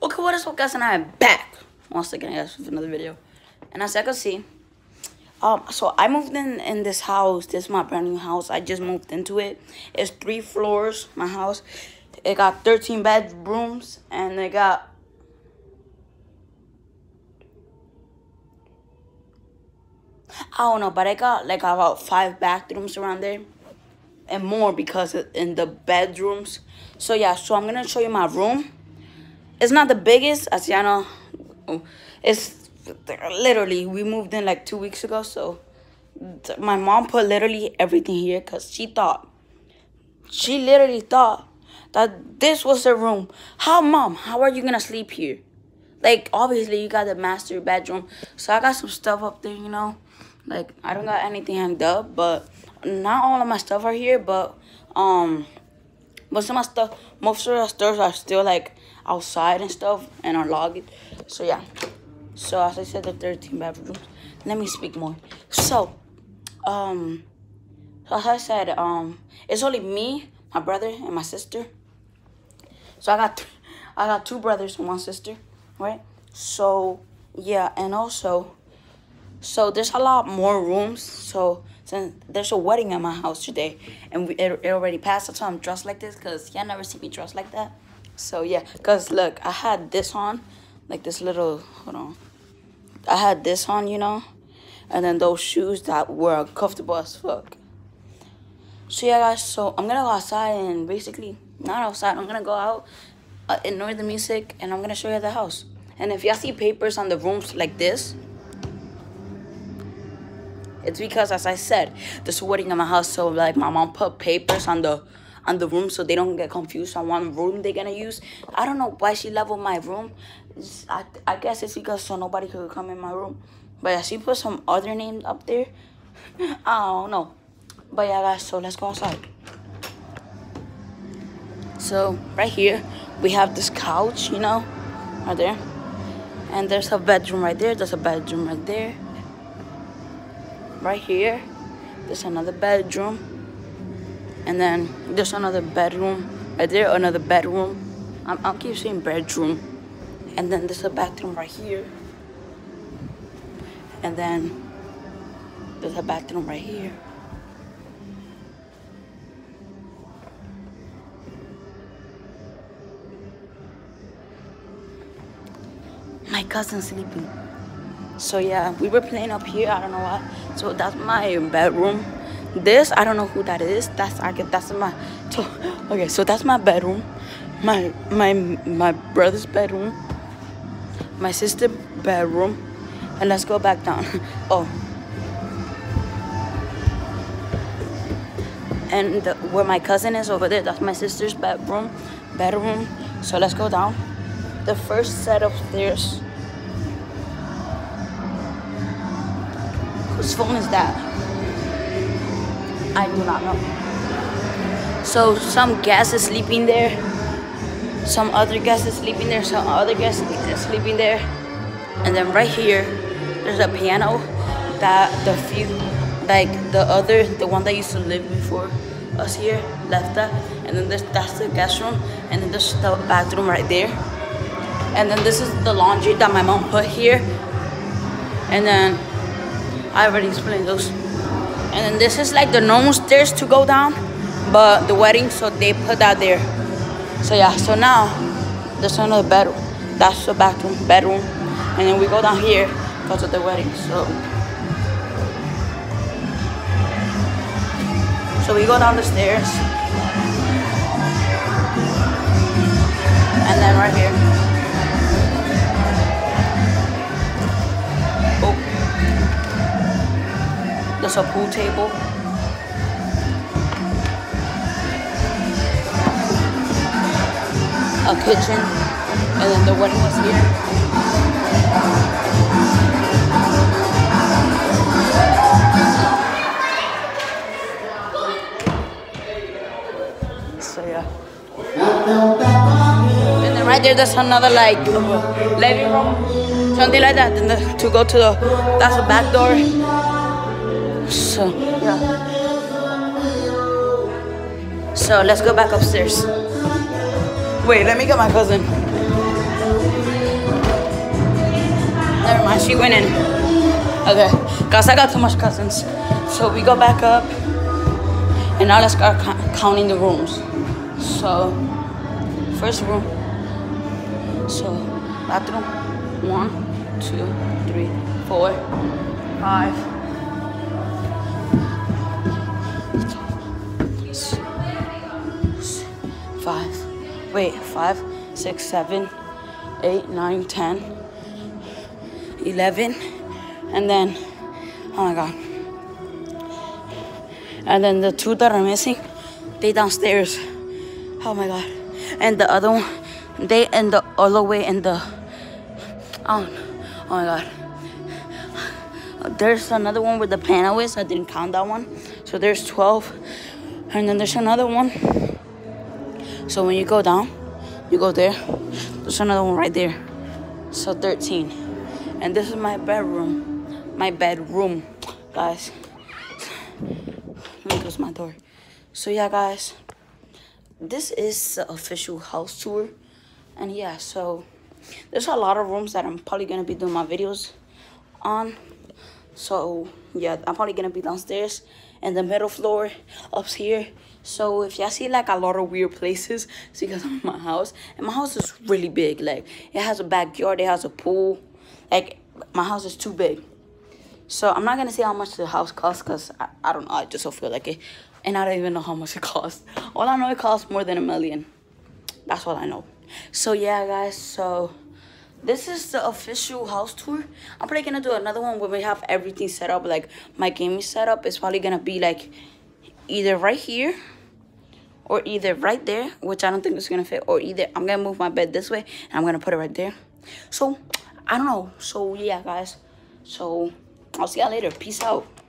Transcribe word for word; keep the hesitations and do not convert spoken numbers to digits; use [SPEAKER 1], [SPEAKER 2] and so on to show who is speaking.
[SPEAKER 1] Okay, what is up, guys, and I am back once again, guys, with another video. And as I can see, um, so I moved in in this house. This is my brand new house. I just moved into it. It's three floors. My house. It got thirteen bedrooms, and it got I don't know, but I got like about five bathrooms around there, and more because in the bedrooms. So yeah, so I'm gonna show you my room. It's not the biggest, as you know. It's literally, we moved in like two weeks ago, so my mom put literally everything here because she thought, she literally thought that this was the room. How, Mom? How are you gonna sleep here? Like, obviously, you got the master bedroom, so I got some stuff up there, you know. Like, I don't got anything hanged up, but not all of my stuff are here, but um, most of my stuff, most of the stuff are still like outside and stuff and are logged. So yeah, so as I said, the thirteen bedrooms. Let me speak more. So um so as I said, um it's only me, my brother, and my sister. So I got th I got two brothers and one sister, right? So yeah, and also so there's a lot more rooms. So since there's a wedding at my house today, and we, it, it already passed, that's why I'm dressed like this, because y'all never see me dressed like that. So yeah, because look, I had this on, like this little, hold on. I had this on, you know, and then those shoes that were uncomfortable as fuck. So yeah, guys, so I'm going to go outside and basically, not outside, I'm going to go out, uh, ignore the music, and I'm going to show you the house. And if y'all see papers on the rooms like this, it's because, as I said, there's a wedding in my house, so like my mom put papers on the on the room so they don't get confused on what room they're gonna use. I don't know why she leveled my room. It's, I, I guess it's because so nobody could come in my room. But yeah, she put some other names up there. I don't know. But yeah, guys, so let's go outside. So right here, we have this couch, you know, right there. And there's a bedroom right there. There's a bedroom right there. Right here, there's another bedroom. And then there's another bedroom right there, another bedroom. I'm, I'll keep saying bedroom. And then there's a bathroom right here. And then there's a bathroom right here. My cousin's sleeping. So yeah, we were playing up here, I don't know why. So that's my bedroom. This, I don't know who that is. That's I get. That's my. So, okay, so that's my bedroom, my my my brother's bedroom, my sister's bedroom, and let's go back down. Oh, and the, where my cousin is over there, that's my sister's bedroom, bedroom. So let's go down. The first set of stairs. Whose phone is that? I do not know. So some guest is sleeping there. Some other guest is sleeping there. Some other guest is sleeping there. And then right here, there's a piano that the few, like the other, the one that used to live before us here, left that. And then there's, that's the guest room. And then there's the bathroom right there. And then this is the laundry that my mom put here. And then I already explained those. And then this is like the normal stairs to go down, but the wedding, so they put that there. So yeah, so now there's another bedroom. That's the bathroom, bedroom. And then we go down here because of the wedding. So, so we go down the stairs. And then right here. There's a pool table. A kitchen. And then the wedding was here. So yeah. And then right there, there's another like living room. Something like that. And the, to go to the, that's the back door. So, yeah. So, let's go back upstairs. Wait, let me get my cousin. Never mind, she went in. Okay, guys, I got too much cousins. So we go back up. And now let's start counting the rooms. So, first room. So, bathroom. One, two, three, four, five. Five. Wait, five, six, seven, eight, nine, ten, eleven. And then, oh my God. And then the two that are missing, they downstairs. Oh my God. And the other one, they in the other way in the, oh, oh my God. There's another one where the piano is. I didn't count that one. So there's twelve. And then there's another one. So when you go down, you go there. There's another one right there. So thirteen. And this is my bedroom. My bedroom, guys. Let me close my door. So yeah, guys, this is the official house tour. And yeah, so there's a lot of rooms that I'm probably gonna be doing my videos on. So yeah, I'm probably gonna be downstairs and the middle floor up here. So if y'all see like a lot of weird places, it's because of my house. And my house is really big. Like, it has a backyard, it has a pool. Like, my house is too big. So I'm not gonna say how much the house costs, because I, I don't know, I just don't feel like it. And I don't even know how much it costs. All I know, it costs more than a million. That's all I know. So yeah, guys, so this is the official house tour. I'm probably gonna do another one where we have everything set up. Like, my gaming setup is probably gonna be like either right here or either right there, which I don't think is gonna fit, or either I'm gonna move my bed this way and I'm gonna put it right there. So I don't know. So yeah, guys, so I'll see y'all later. Peace out.